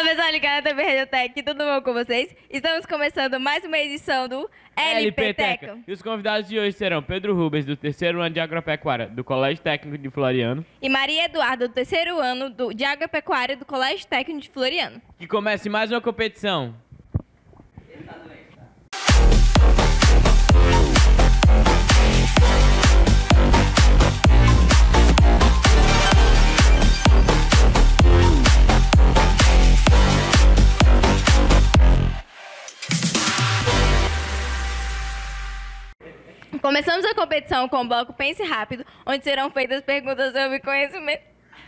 pessoal ligado na TV Radiotech, tudo bom com vocês? Estamos começando mais uma edição do LPteca. E os convidados de hoje serão Pedro Rubens, do 3º ano de Agropecuária, do Colégio Técnico de Floriano. E Maria Eduarda, do 3º ano de Agropecuária, do Colégio Técnico de Floriano. Que comece mais uma competição. Começamos a competição com o bloco Pense Rápido, onde serão feitas perguntas sobre conhecimento.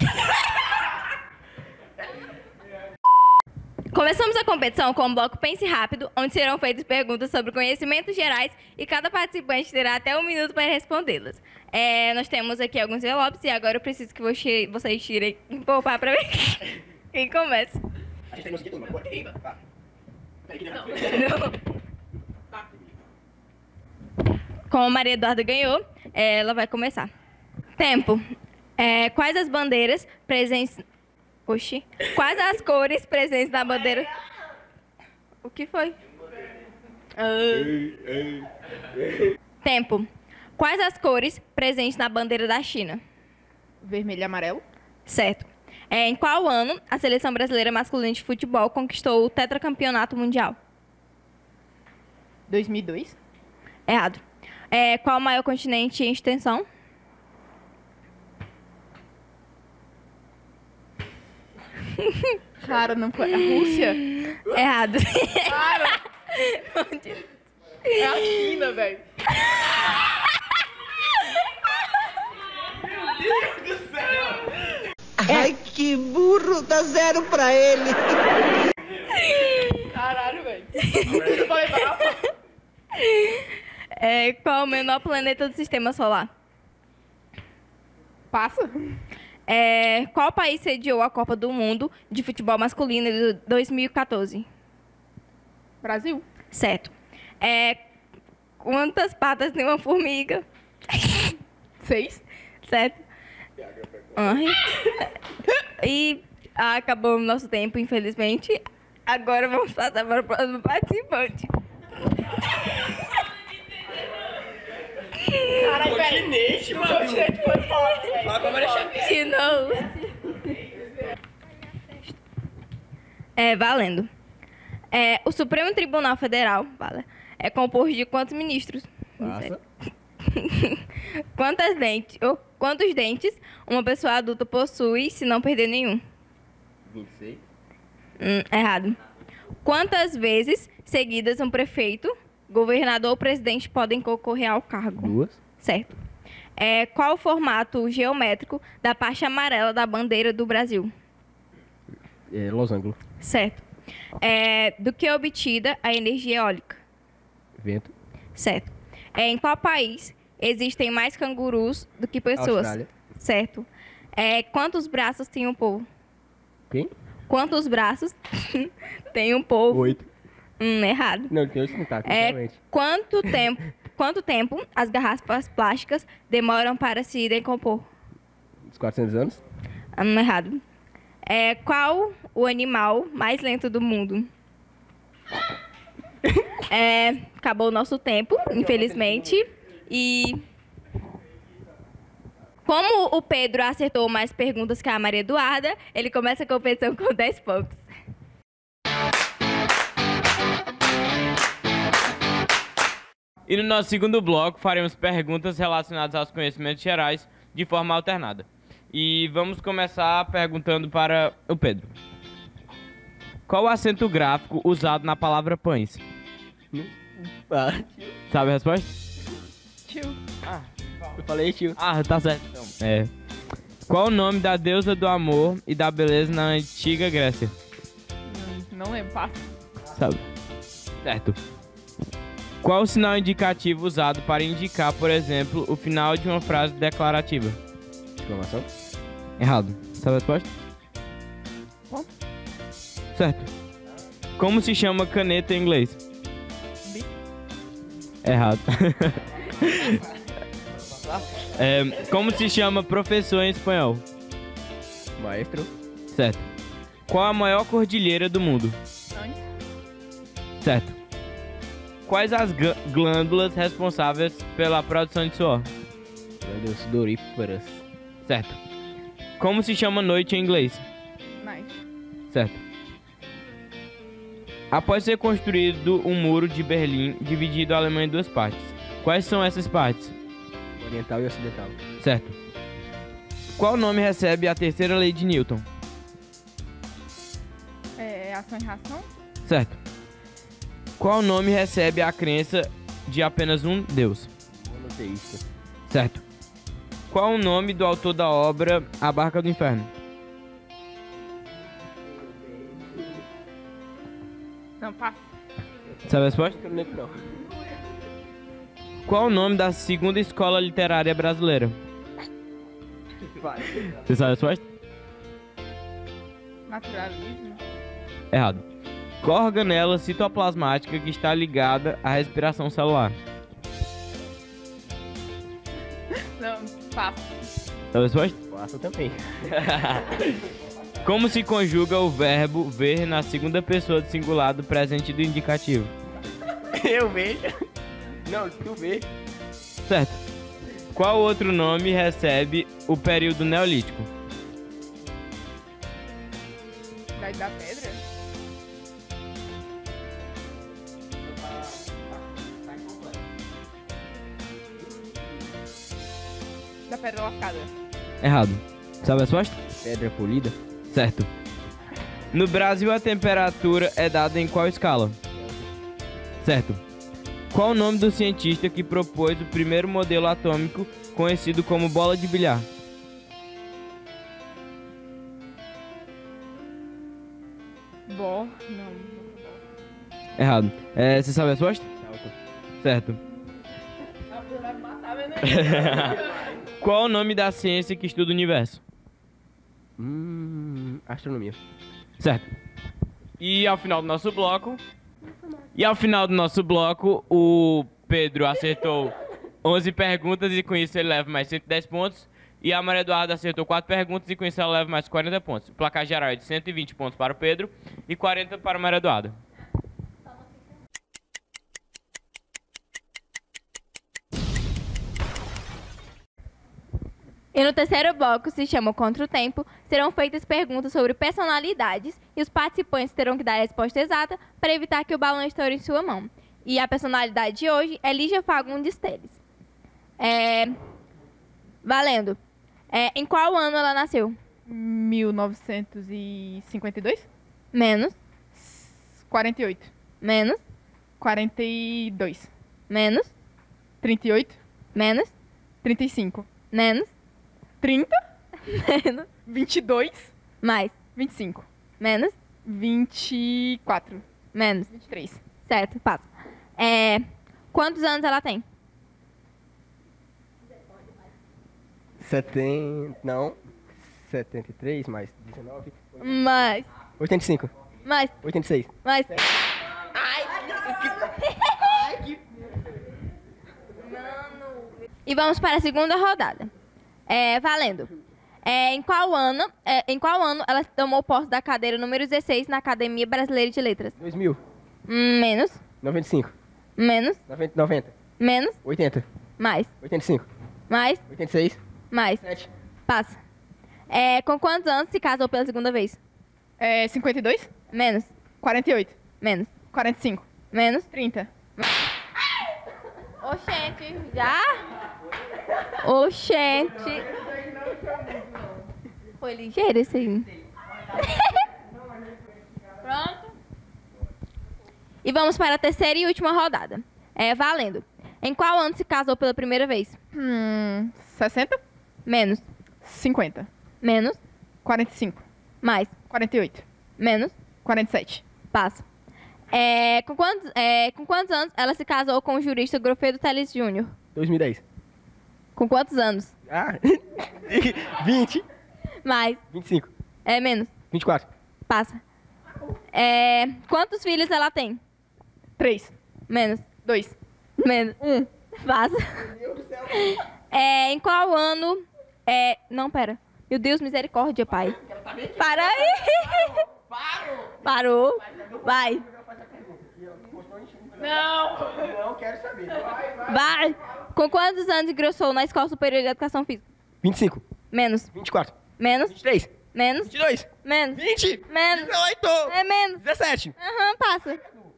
Começamos a competição com o bloco Pense Rápido, onde serão feitas perguntas sobre conhecimentos gerais e cada participante terá até 1 minuto para respondê-las. Nós temos aqui alguns envelopes e agora eu preciso que vocês tirem um poupar para ver quem começa. A gente tem música turma. Não. Como a Maria Eduarda ganhou, ela vai começar. Tempo. Quais as bandeiras presentes... Oxi. Quais as cores presentes na bandeira... O que foi? Tempo. Quais as cores presentes na bandeira da China? Vermelho e amarelo. Certo. Em qual ano a seleção brasileira masculina de futebol conquistou o tetracampeonato mundial? 2002. Errado. Qual o maior continente em extensão? Cara, não foi. A Rússia? Errado. Cara! É a China, velho. Ai, que burro! Dá 0 pra ele! Caralho, velho. Eu falei brava. Qual o menor planeta do sistema solar? Passa? Qual país sediou a Copa do Mundo de futebol masculino de 2014? Brasil. Certo. Quantas patas tem uma formiga? 6. Certo. E acabou o nosso tempo, infelizmente. Agora vamos passar para o próximo participante. Caralho, velho. Mano. Continente, pode falar, velho. Fala pra Maria Xavier. De novo. Valendo. O Supremo Tribunal Federal é composto de quantos ministros? Passa. Quantos dentes uma pessoa adulta possui se não perder nenhum? 26. Errado. Quantas vezes seguidas um prefeito, governador ou presidente podem concorrer ao cargo? 2. Certo. Qual o formato geométrico da parte amarela da bandeira do Brasil? Losango. Certo. Do que é obtida a energia eólica? Vento. Certo. Em qual país existem mais cangurus do que pessoas? Austrália. Certo. Quantos braços tem um polvo? Quem? Quantos braços tem um polvo? 8. Errado. Não, tem 8 tentáculos, realmente. Quanto tempo as garrafas plásticas demoram para se decompor? Uns 400 anos. Errado. Qual o animal mais lento do mundo? Acabou o nosso tempo, infelizmente. E como o Pedro acertou mais perguntas que a Maria Eduarda, ele começa a competição com 10 pontos. E no nosso segundo bloco faremos perguntas relacionadas aos conhecimentos gerais de forma alternada. E vamos começar perguntando para o Pedro. Qual o acento gráfico usado na palavra pães? Sabe a resposta? Tio. Eu falei, tio. Tá certo. Então. Qual o nome da deusa do amor e da beleza na antiga Grécia? Não lembro, passa. Sabe? Certo. Qual o sinal indicativo usado para indicar, por exemplo, o final de uma frase declarativa? Exclamação. Errado. Sabe a resposta? Ponto. Certo. Como se chama caneta em inglês? B. Errado. Como se chama professor em espanhol? Maestro. Certo. Qual a maior cordilheira do mundo? Antes. Certo. Quais as glândulas responsáveis pela produção de suor? Glândulas sudoríparas. Certo. Como se chama noite em inglês? Night. Certo. Após ser construído um muro de Berlim, dividido a Alemanha em duas partes. Quais são essas partes? Oriental e ocidental. Certo. Qual nome recebe a terceira lei de Newton? Ação e reação. Certo. Qual nome recebe a crença de apenas um Deus? Monoteísta. Certo. Qual o nome do autor da obra A Barca do Inferno? Não, passa. Sabe a resposta? Eu não lembro não. Qual o nome da segunda escola literária brasileira? Vai. Você sabe a resposta? Naturalismo. Errado. Qual organela citoplasmática que está ligada à respiração celular? Não, passa. Sabe a resposta? Passa também. Como se conjuga o verbo ver na segunda pessoa do singular do presente do indicativo? Eu vejo. Não, tu vê. Certo. Qual outro nome recebe o período neolítico? Da pedra? Da pedra lascada. Errado. Sabe a resposta? Pedra polida. Certo. No Brasil, a temperatura é dada em qual escala? Certo. Qual o nome do cientista que propôs o primeiro modelo atômico conhecido como bola de bilhar? Não. Errado. Você sabe a resposta? Certo. Vai matar, né? Qual o nome da ciência que estuda o universo? Astronomia. Certo. E ao final do nosso bloco, o Pedro acertou 11 perguntas e com isso ele leva mais 110 pontos. E a Maria Eduarda acertou 4 perguntas e com isso ela leva mais 40 pontos. O placar geral é de 120 pontos para o Pedro e 40 para a Maria Eduarda. E no terceiro bloco, se chama Contra o Tempo, serão feitas perguntas sobre personalidades e os participantes terão que dar a resposta exata para evitar que o balão estoure em sua mão. E a personalidade de hoje é Lígia Fagundes Teles. Valendo. Em qual ano ela nasceu? 1952? Menos. 48. Menos. 42. Menos. 38. Menos. 35. Menos. 30. Menos. 22. Mais. 25. Menos. 24. Menos. 23. Certo, passa. Quantos anos ela tem? 73 mais 19. Mais. 85. Mais. 86. Mais. E vamos para a segunda rodada. Valendo. Em qual ano ela tomou posse da cadeira número 16 na Academia Brasileira de Letras? 2000. Menos. 95. Menos. 90. Menos. 80. Mais. 85. Mais. 86. Mais. 7. Passa. Com quantos anos se casou pela segunda vez? 52. Menos. 48. Menos. 45. Menos. 30. Oxente, já? Oxente. Foi ligeiro esse aí. Pronto. E vamos para a terceira e última rodada. Valendo. Em qual ano se casou pela primeira vez? 60. Menos. 50. Menos. 45. Mais. 48. Menos. 47. Passa. Com quantos anos ela se casou com o jurista Grofedo Teles Júnior? 2010. Com quantos anos? 20. Mais. 25. Menos. 24. Passa. Quantos filhos ela tem? 3. Menos. 2. Menos. 1. Passa. Em qual ano... Não, pera. Meu Deus, misericórdia, pai. Para aí. Parou. Vai. Não quero saber. Vai. Com quantos anos ingressou na Escola Superior de Educação Física? 25, Menos. 24, Menos. 23, Menos. 22, Menos. 20, Menos. 18, É menos. 17. Aham, passa.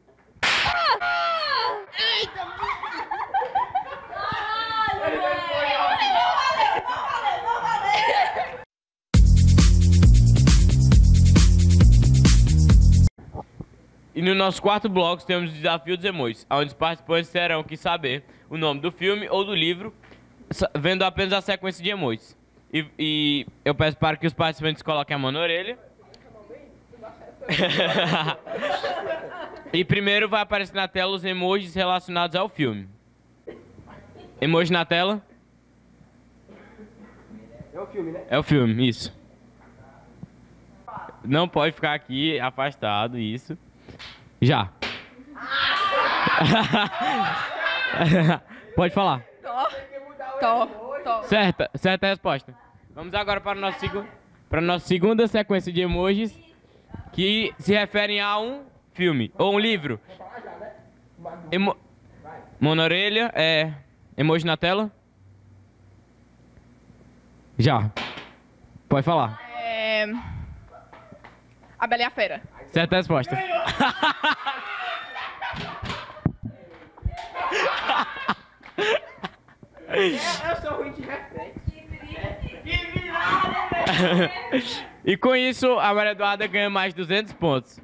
E no nosso quarto bloco temos o desafio dos emojis, onde os participantes terão que saber o nome do filme ou do livro, vendo apenas a sequência de emojis. E eu peço para que os participantes coloquem a mão na orelha. E primeiro vai aparecer na tela os emojis relacionados ao filme. Emoji na tela? É o filme, né? É o filme, isso. Não pode ficar aqui afastado, isso. Já. Pode falar. Tó. Certa a resposta. Vamos agora para a nossa segunda sequência de emojis que se referem a um filme ou um livro. Mão na orelha, emoji na tela? Já. Pode falar. A Bela e a Fera. Certa resposta. Eu sou ruim de reflexo. E com isso, a Maria Eduarda ganha mais 200 pontos.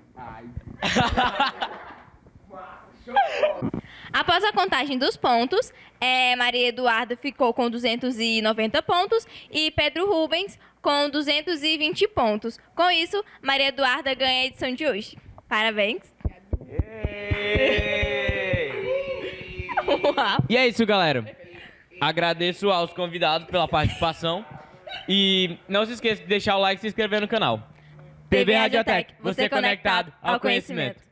Após a contagem dos pontos, Maria Eduarda ficou com 290 pontos e Pedro Rubens com 220 pontos. Com isso, Maria Eduarda ganha a edição de hoje. Parabéns. E é isso, galera. Agradeço aos convidados pela participação. E não se esqueça de deixar o like e se inscrever no canal. TV Radiotech, você conectado ao conhecimento.